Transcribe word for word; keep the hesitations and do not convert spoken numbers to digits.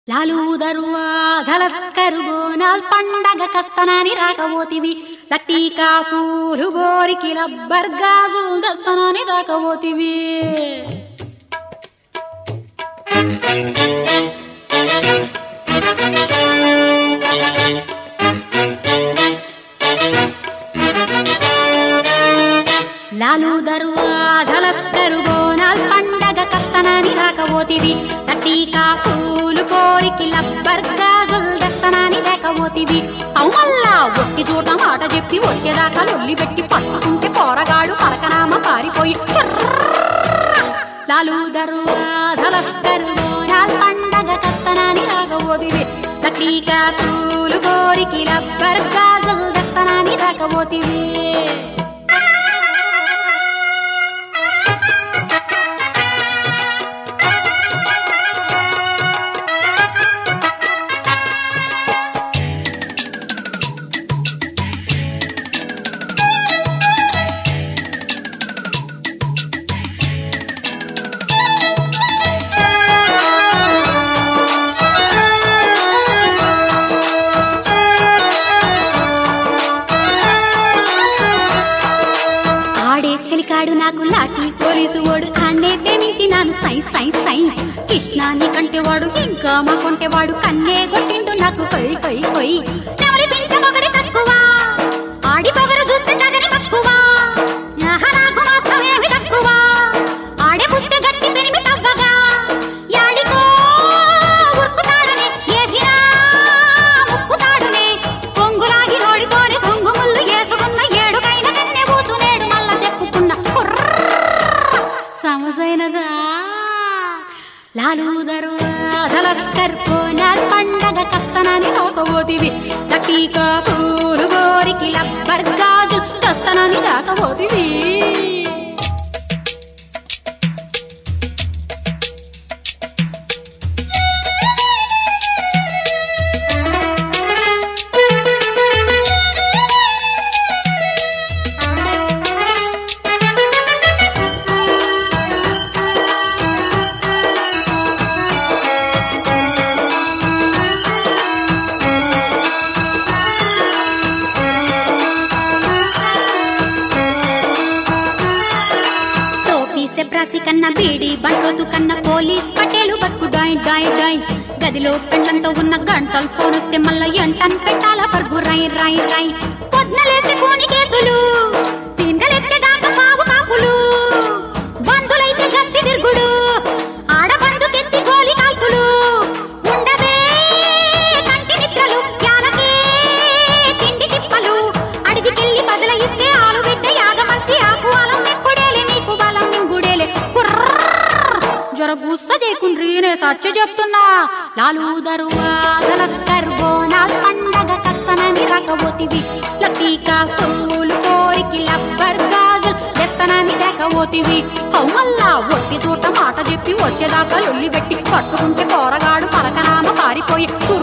లాలు దర్వాజల కరుబోనాల్ పండగ కస్తనాని రాకబోతివి లట్టీకా పూలు గోరికి లబ్బర్ గాజులు దస్తనాని రాకబోతివి లాలు దర్వాజల కరుబోనాల్ పండగ కస్తనాని రాకబోతివి లట్టీకా పూలు కోరికి లబ్బర్ గాజులు దస్తనాని రాకబోతివి అవుమల్లా ఒట్టి చోట మాట చెప్పి వచ్చేదాకా లొల్లి పెట్టి పట్టుకుంటే పోరగాడు పలకనామ పారిపోయి లాలు దర్వాజల కరుబోనాల్ పండగ కస్తనాని రాకబోతివి లట్టీకా పూలు కోరికి లబ్బర్ గాజులు దస్తనాని రాకబోతివి చెలికాడు నాకు లాఠీ పోలీసు వాడు అన్నే ప్రేమించి నాను సై సై సై కృష్ణాన్ని కంటేవాడు ఇంకా మా కొంటేవాడు కన్నే కొట్టిండు నాకు కొయ్ కొయ్ కొయ్ నెవరి పింఛమొకటి తక్కువ ఆడి పొగరు చూస్తే తగని తక్కువ నాకు మాత్రమేమి తక్కువ ఆడే పుస్తే గట్టి పెరిమి తవ్వగా యాడికో ఉరుకుతాడనే ఏసినా ముక్కుతాడునే కొంగులాగి రోడితోనే కొంగు ముళ్ళు వేసుకున్న ఏడుకైన కన్నే పూసునేడు మళ్ళా చెప్పుకున్న సమజైనదా లాలు దర్వాజల కరుబోనాల్ పండగ కస్తనాని రాకబోతివి లట్టీకా పూలు గోరికి లబ్బర్ గాజులు దస్తనాని రాకబోతివి ప్రాసి కన్నా బీడి బంట్రోతు కన్నా పోలీస్ పటేలు బతుకు డాయ్ డాయ్ డాయ్ గదిలో పెండ్లంతో ఉన్న గంటలు ఫోన్ వస్తే మళ్ళా ఎంటన్ పెట్టాల పరుగు రై రై రై పొద్దులేస్తే కోని కేసులు తింగలెత్తే దాకా సాగు కాపులు బంధులైతే గస్తి తిరుగుడు ఆడబందుకెత్తి గోలి కాల్పులు ఉండవే కంటి నిద్రలు యాలకే తిండి తిప్పలు అడవికెళ్ళి బదలయిస్తే ఆలు బిడ్డ యాగమల్సి ఆకు అలం ఎక్కుడేలే నీకు బలం నింగుడేలే జర గుస్స చేయకుండ్రీ నే సచ్చ చెప్తున్నా లాలు దర్వాజల కరుబోనాల్ పండగ కస్తనాని రాకబోతివి లట్టీకా పూలు కోరికి లబ్బర్ గాజులు దస్తనాని రాకబోతివి అవుమల్లా ఒట్టి చోట మాట చెప్పి వచ్చేదాకా లొల్లి పెట్టి పట్టుకుంటే పోరగాడు పలకనామ పారిపోయి